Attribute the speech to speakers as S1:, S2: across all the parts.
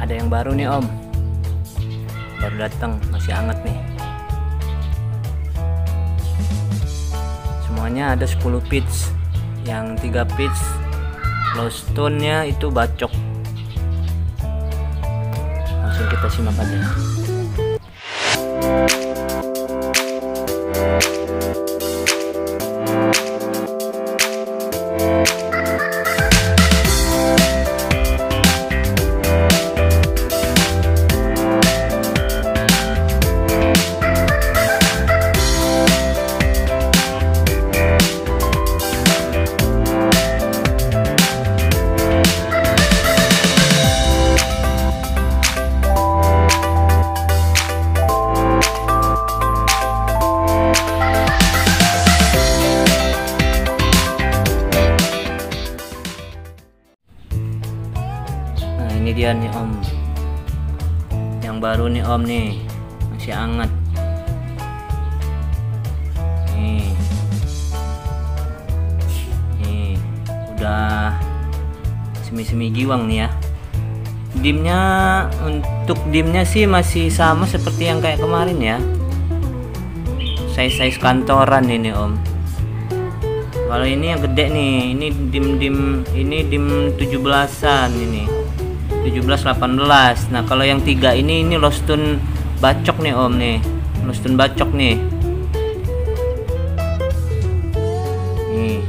S1: Ada yang baru nih Om, baru datang, masih hangat nih. Semuanya ada 10 pitch, yang 3 pitch low stone nya itu bacok. Langsung kita simak aja. Ini dia nih Om, yang baru nih Om nih, masih hangat nih. Udah semi-semi giwang nih ya. Dimnya, untuk dimnya sih masih sama seperti yang kayak kemarin ya, size kantoran ini Om. Kalau ini yang gede nih, ini dim 17-an ini, 17-18. Nah kalau yang 3 ini low stone bacok nih Om nih, low stone bacok nih. Nih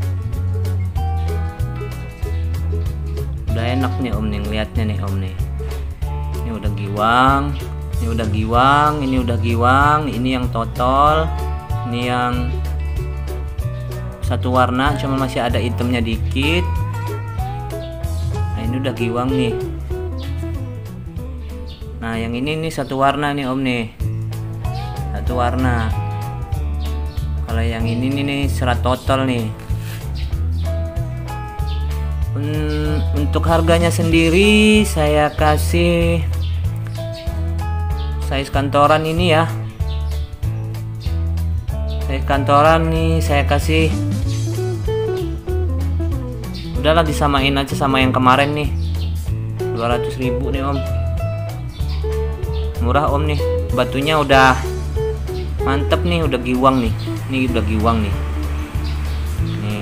S1: udah enak nih Om nih ngeliatnya nih Om nih. Ini udah giwang, ini udah giwang, ini udah giwang, ini yang total, ini yang satu warna cuma masih ada hitamnya dikit. Nah ini udah giwang nih. Nah yang ini satu warna nih Om nih, satu warna. Kalau yang ini nih serat total nih. Untuk harganya sendiri saya kasih size kantoran ini ya, size kantoran nih saya kasih, udahlah disamain aja sama yang kemarin nih, 200.000 nih Om. Murah Om nih, batunya udah mantep nih, udah giwang nih. Ini udah giwang nih. Nih.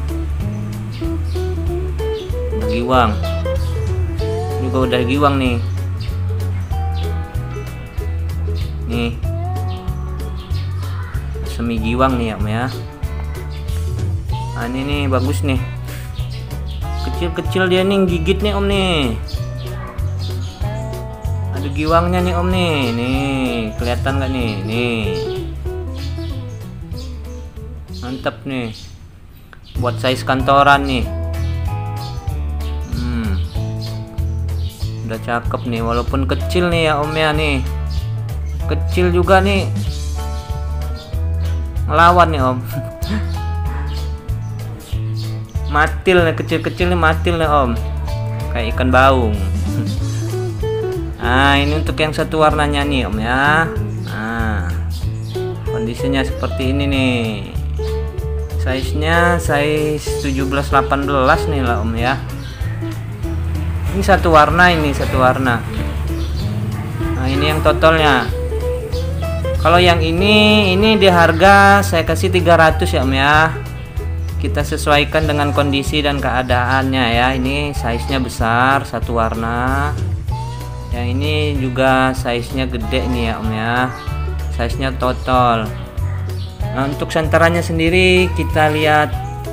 S1: Udah giwang. Juga udah giwang nih. Nih. Semi giwang nih ya Om ya. Nah, ini nih bagus nih. Kecil-kecil dia nih gigit nih Om nih. Ada giwangnya nih Om nih. Nih, kelihatan gak nih? Nih. Mantap nih. Buat size kantoran nih. Udah cakep nih, walaupun kecil nih ya Om ya nih. Kecil juga nih. Ngelawan nih Om. Matil nih, kecil-kecil nih matil nih Om, kayak ikan baung. Nah ini untuk yang satu warnanya nih Om ya. Nah kondisinya seperti ini nih, size nya size 17-18 nih lah Om ya. Ini satu warna, ini satu warna. Nah ini yang totalnya. Kalau yang ini di harga saya kasih 300 ya Om ya. Kita sesuaikan dengan kondisi dan keadaannya ya. Ini size nya besar, satu warna. Yang ini juga size nya gede nih ya Om ya, size nya total. Nah untuk senterannya sendiri kita lihat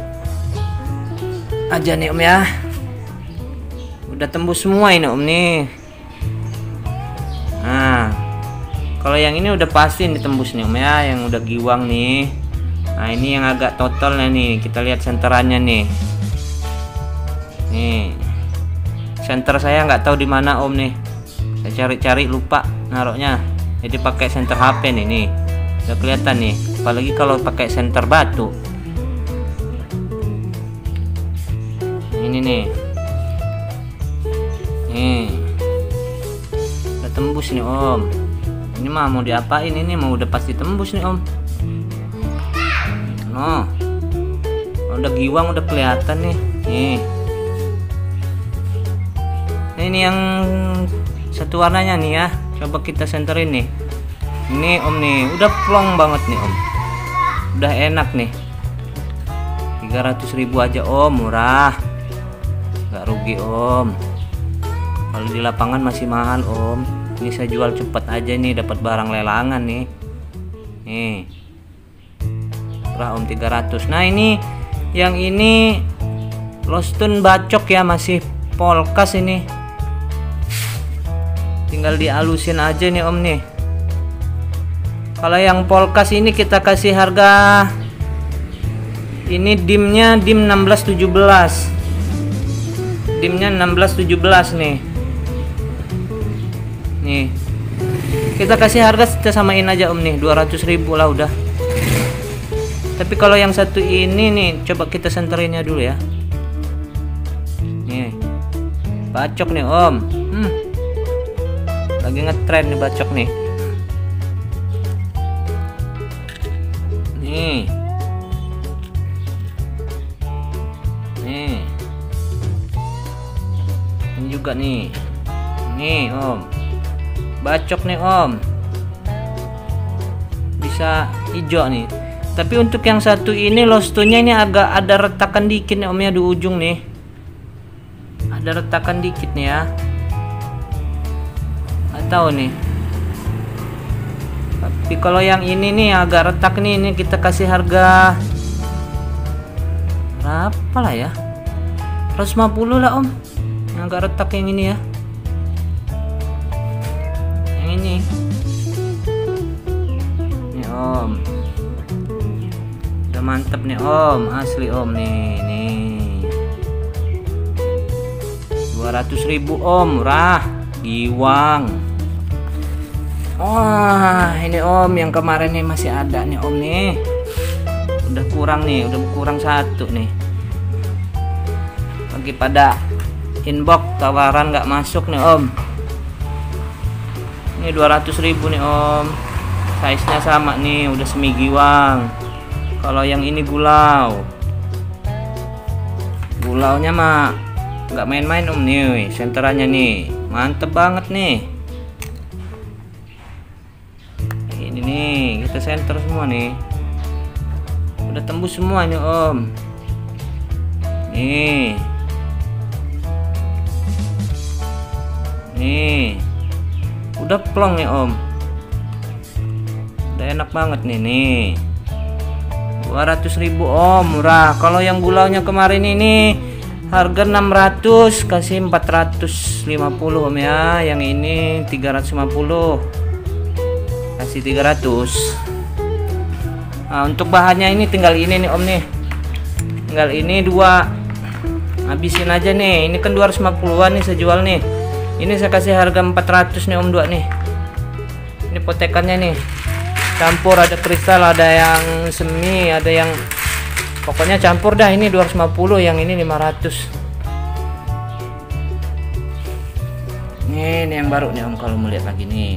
S1: aja nih Om ya. Udah tembus semua ini Om nih. Nah kalau yang ini udah pasti ditembus nih Om ya, yang udah giwang nih. Nah ini yang agak totalnya nih, kita lihat senterannya nih. Nih senter saya nggak tahu di mana Om nih, saya cari-cari lupa naruhnya, jadi pakai senter HP nih. Udah kelihatan nih, apalagi kalau pakai senter batu. Ini nih, udah tembus nih Om. Ini mah mau diapain, ini mau udah pasti tembus nih Om. No, udah giwang udah kelihatan nih. Ini ini yang satu warnanya nih ya, coba kita senterin nih. Ini om nih, udah plong banget nih om, udah enak nih. 300.000 aja om, murah, nggak rugi om. Kalau di lapangan masih mahal om. Ini saya jual cepet aja nih, dapat barang lelangan nih. Nih, murah om, 300. Nah ini, yang ini Lostun bacok ya, masih polkas ini. Tinggal dihalusin aja nih om nih. Kalau yang polkas ini kita kasih harga, ini dimnya dim 1617. Dimnya 1617 nih. Nih. Kita kasih harga, kita samain aja om nih, 200.000 lah udah. Tapi kalau yang satu ini nih, coba kita senterinnya dulu ya. Nih. Bacok nih om. Lagi ngetren nih bacok nih. Nih. Nih. Ini juga nih. Nih om. Bacok nih om. Bisa hijau nih. Tapi untuk yang satu ini Lostunnya ini agak ada retakan dikit nih om ya, di ujung nih. Ada retakan dikit nih ya. Atau nih. Tapi kalau yang ini nih agak retak nih, ini kita kasih harga berapa lah ya? 150 lah om. Yang agak retak yang ini ya. Yang ini. Nih om. Udah mantep nih om, asli om nih, nih. 200.000 om, murah, giwang. Wah, ini om yang kemarin nih masih ada nih om nih. Udah kurang nih, udah kurang satu nih. Lagi pada inbox tawaran nggak masuk nih om. Ini 200.000 nih om. Size nya sama nih, udah semi giwang. Kalau yang ini gulau. Gulaunya mah nggak main-main om nih, senterannya nih mantep banget nih. Ini nih kita senter semua nih, udah tembus semua nih om. Nih, nih udah plong nih om, udah enak banget nih. 200.000 om, murah. Kalau yang gulaunya kemarin ini harga 600, kasih 450 om ya. Yang ini 350, kasih 300. Nah, untuk bahannya ini tinggal ini nih om nih, tinggal ini dua, habisin aja nih. Ini kan 250-an nih saya jual nih. Ini saya kasih harga 400 nih om, dua nih. Ini potekannya nih, campur, ada kristal, ada yang semi, ada yang pokoknya campur dah. Ini 250, yang ini 500. Nih yang baru nih om, kalau melihat lagi nih.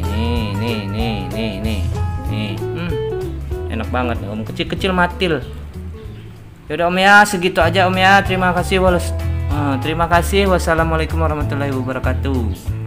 S1: Enak banget nih om, kecil-kecil matil. Yaudah om ya, segitu aja om ya. Terima kasih. Terima kasih. Wassalamualaikum warahmatullahi wabarakatuh.